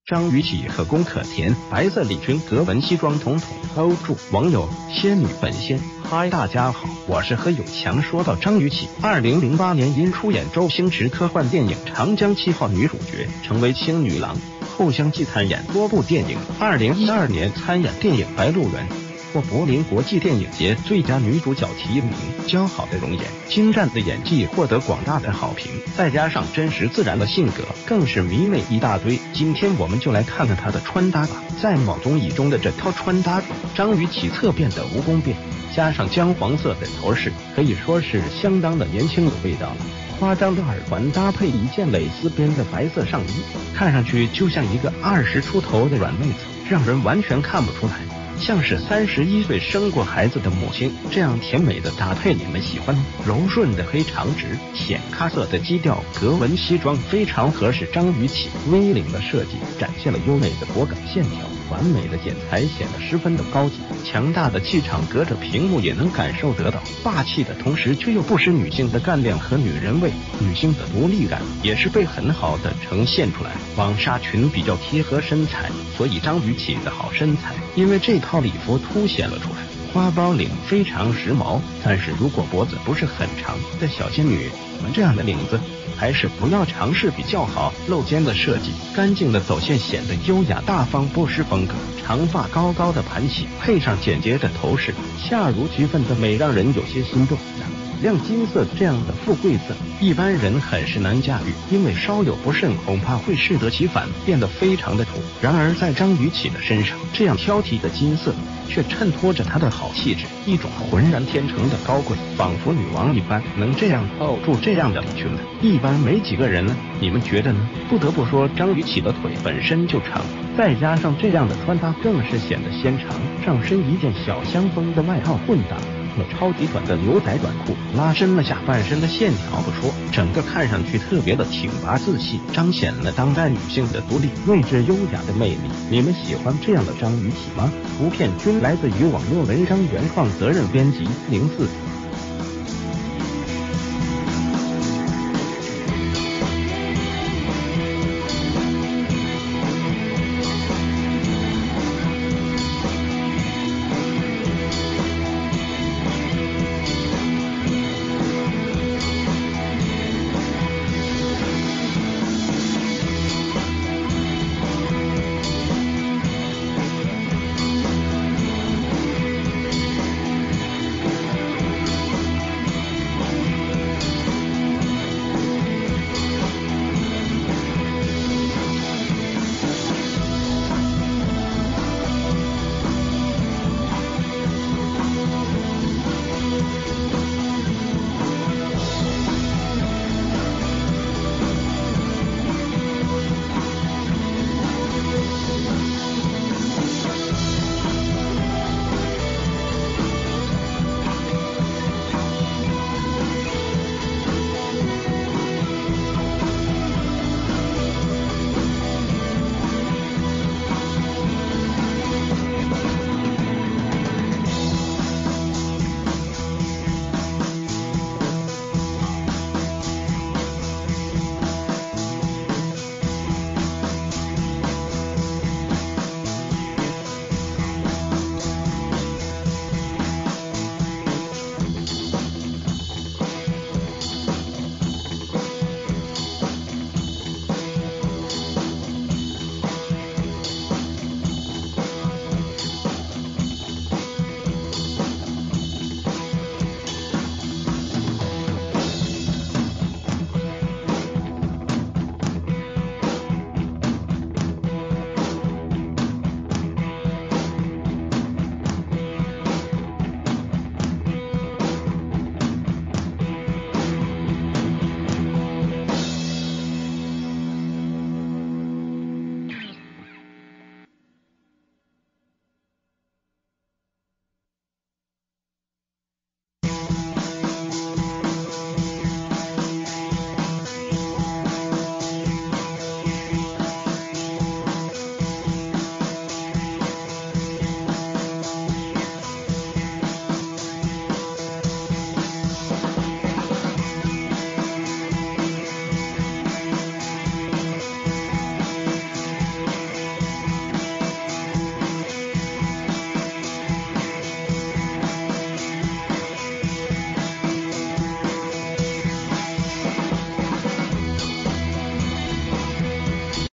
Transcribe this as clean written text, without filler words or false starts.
张雨绮和龚可甜，白色礼裙格纹西装统统 hold 住网友仙女本仙。嗨，大家好，我是何有强。说到张雨绮，2008年因出演周星驰科幻电影《长江7号》女主角，成为青女郎，后相继参演多部电影。2012年参演电影《白鹿原》，获柏林国际电影节最佳女主角提名。姣好的容颜，精湛的演技获得广大的好评，再加上真实自然的性格，更是迷妹一大堆。今天我们就来看看她的穿搭吧。在某综艺中的这套穿搭，张雨绮侧变的蜈蚣辫，加上姜黄色的头饰，可以说是相当的年轻有味道了。夸张的耳环搭配一件蕾丝边的白色上衣，看上去就像一个20出头的软妹子，让人完全看不出来像是31岁生过孩子的母亲。这样甜美的搭配你们喜欢吗？柔顺的黑长直浅咖色的基调格纹西装非常合适张雨绮，微领的设计展现了优美的果敢线条，完美的剪裁显得十分的高级。强大的气场隔着屏幕也能感受得到，霸气的同时却又不失女性的干练和女人味，女性的独立感也是被很好的呈现出来。网纱裙比较贴合身材，所以张雨绮的好身材因为这套礼服凸显了出来。花苞领非常时髦，但是如果脖子不是很长的小仙女们，这样的领子还是不要尝试比较好。露肩的设计，干净的走线显得优雅大方，不失风格。长发高高的盘起，配上简洁的头饰，恰如其分的美，让人有些心动。亮金色这样的富贵色，一般人很是难驾驭，因为稍有不慎恐怕会适得其反，变得非常的土。然而在张雨绮的身上，这样挑剔的金色却衬托着她的好气质，一种浑然天成的高贵，仿佛女王一般。能这样hold住这样的礼裙的，一般没几个人呢，你们觉得呢？不得不说，张雨绮的腿本身就长，再加上这样的穿搭，更是显得纤长。上身一件小香风的外套混搭超级短的牛仔短裤，拉伸了下半身的线条不说，整个看上去特别的挺拔自信，彰显了当代女性的独立、睿智、优雅的魅力。你们喜欢这样的张雨绮吗？图片均来自于网络文章原创，责任编辑04。